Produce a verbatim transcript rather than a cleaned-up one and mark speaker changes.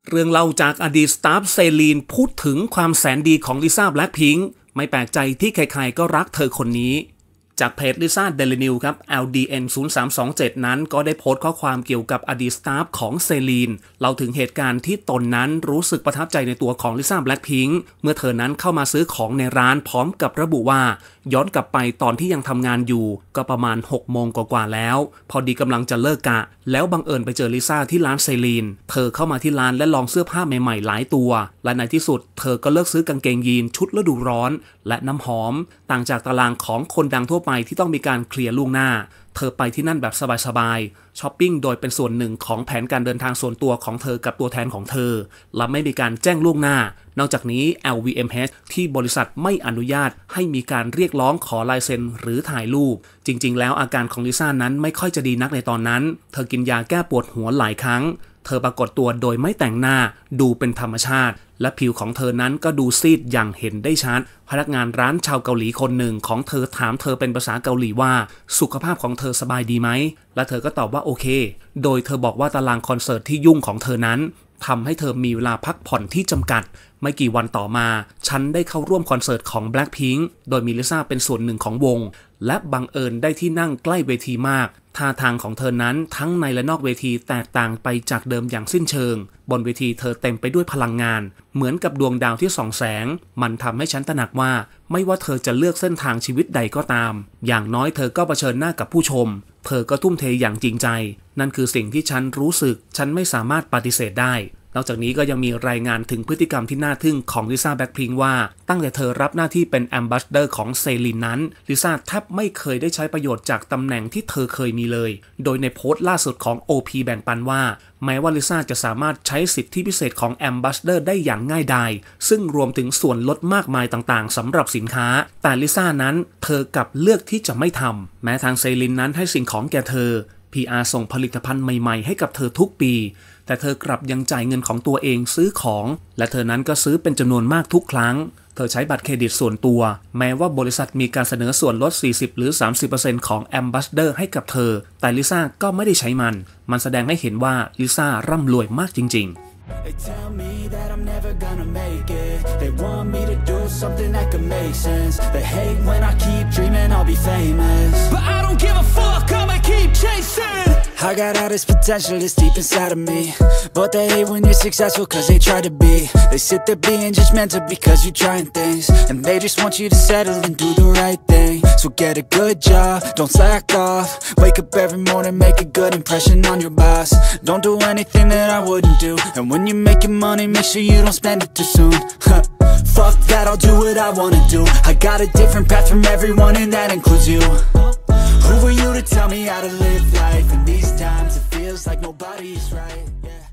Speaker 1: เรื่องเล่าจากอดีตสตาฟเซลีนพูดถึงความแสนดีของลิซ่าแบล็คพิงค์ไม่แปลกใจที่ใครๆก็รักเธอคนนี้จากเพจลิซ่าเดลินิวครับ แอล ดี เอ็น ศูนย์สามสองเจ็ด นั้นก็ได้โพสต์ข้อความเกี่ยวกับอดีตสตาฟของเซลีนเล่าถึงเหตุการณ์ที่ตนนั้นรู้สึกประทับใจในตัวของลิซ่าแบล็คพิงค์เมื่อเธอนั้นเข้ามาซื้อของในร้านพร้อมกับระบุว่าย้อนกลับไปตอนที่ยังทำงานอยู่ก็ประมาณหกโมงกว่าๆแล้วพอดีกำลังจะเลิกกะแล้วบังเอิญไปเจอลิซ่าที่ร้านเซลีนเธอเข้ามาที่ร้านและลองเสื้อผ้าใหม่ๆหลายตัวและในที่สุดเธอก็เลือกซื้อกางเกงยีนชุดฤดูร้อนและน้ำหอมต่างจากตารางของคนดังทั่วไปที่ต้องมีการเคลียร์ล่วงหน้าเธอไปที่นั่นแบบสบายๆช้อปปิ้งโดยเป็นส่วนหนึ่งของแผนการเดินทางส่วนตัวของเธอกับตัวแทนของเธอและไม่มีการแจ้งล่วงหน้านอกจากนี้ แอล วี เอ็ม เอช ที่บริษัทไม่อนุญาตให้มีการเรียกร้องขอลายเซ็นหรือถ่ายรูปจริงๆแล้วอาการของลิซ่านั้นไม่ค่อยจะดีนักในตอนนั้นเธอกินยาแก้ปวดหัวหลายครั้งเธอปรากฏตัวโดยไม่แต่งหน้าดูเป็นธรรมชาติและผิวของเธอนั้นก็ดูซีดอย่างเห็นได้ชัดพนักงานร้านชาวเกาหลีคนหนึ่งของเธอถามเธอเป็นภาษาเกาหลีว่าสุขภาพของเธอสบายดีไหมและเธอก็ตอบว่าโอเคโดยเธอบอกว่าตารางคอนเสิร์ตที่ยุ่งของเธอนั้นทำให้เธอมีเวลาพักผ่อนที่จำกัดไม่กี่วันต่อมาฉันได้เข้าร่วมคอนเสิร์ตของ Blackpink โดยมีลิซ่าเป็นส่วนหนึ่งของวงและบังเอิญได้ที่นั่งใกล้เวทีมากท่าทางของเธอนั้นทั้งในและนอกเวทีแตกต่างไปจากเดิมอย่างสิ้นเชิงบนเวทีเธอเต็มไปด้วยพลังงานเหมือนกับดวงดาวที่ส่องแสงมันทำให้ฉันตระหนักว่าไม่ว่าเธอจะเลือกเส้นทางชีวิตใดก็ตามอย่างน้อยเธอก็เผชิญหน้ากับผู้ชมเธอก็ทุ่มเทอย่างจริงใจนั่นคือสิ่งที่ฉันรู้สึกฉันไม่สามารถปฏิเสธได้นอกจากนี้ก็ยังมีรายงานถึงพฤติกรรมที่น่าทึ่งของลิซ่าแบล็คพิงค์ว่าตั้งแต่เธอรับหน้าที่เป็นแอมบาสเดอร์ของเซลีนนั้นลิซ่าแทบไม่เคยได้ใช้ประโยชน์จากตำแหน่งที่เธอเคยมีเลยโดยในโพสต์ล่าสุดของ โอ พี แบ่งปันว่าแม้ว่าลิซ่าจะสามารถใช้สิทธิพิเศษของแอมบาสเดอร์ได้อย่างง่ายดายซึ่งรวมถึงส่วนลดมากมายต่างๆสำหรับสินค้าแต่ลิซ่านั้นเธอกลับเลือกที่จะไม่ทำแม้ทางเซลีนนั้นให้สิ่งของแก่เธอ พี อาร์ ส่งผลิตภัณฑ์ใหม่ๆให้กับเธอทุกปีแต่เธอกลับยังจ่ายเงินของตัวเองซื้อของและเธอนั้นก็ซื้อเป็นจำนวนมากทุกครั้งเธอใช้บัตรเครดิตส่วนตัวแม้ว่าบริษัทมีการเสนอส่วนลด สี่สิบ หรือ สามสิบเปอร์เซ็นต์ ของแอมบาสเดอร์ให้กับเธอแต่ลิซ่าก็ไม่ได้ใช้มันมันแสดงให้เห็นว่าลิซ่าร่ำรวยมากจริงๆ
Speaker 2: They tell me that I'm never gonna make it They want me to do something that could make sense They hate when I keep dreaming I'll be famous But I don't give a fuck, I'ma keep chasing I got all this potential that's deep inside of me But they hate when you're successful cause they try to be They sit there being judgmental because you're trying things And they just want you to settle and do the right thing So get a good job, don't slack off Wake up every morning, make a good impression on your boss Don't do anything that I wouldn't do And when you're making money, make sure you don't spend it too soon Fuck that, I'll do what I wanna do I got a different path from everyone and that includes you Who are you to tell me how to live life? In these times it feels like nobody is right, yeah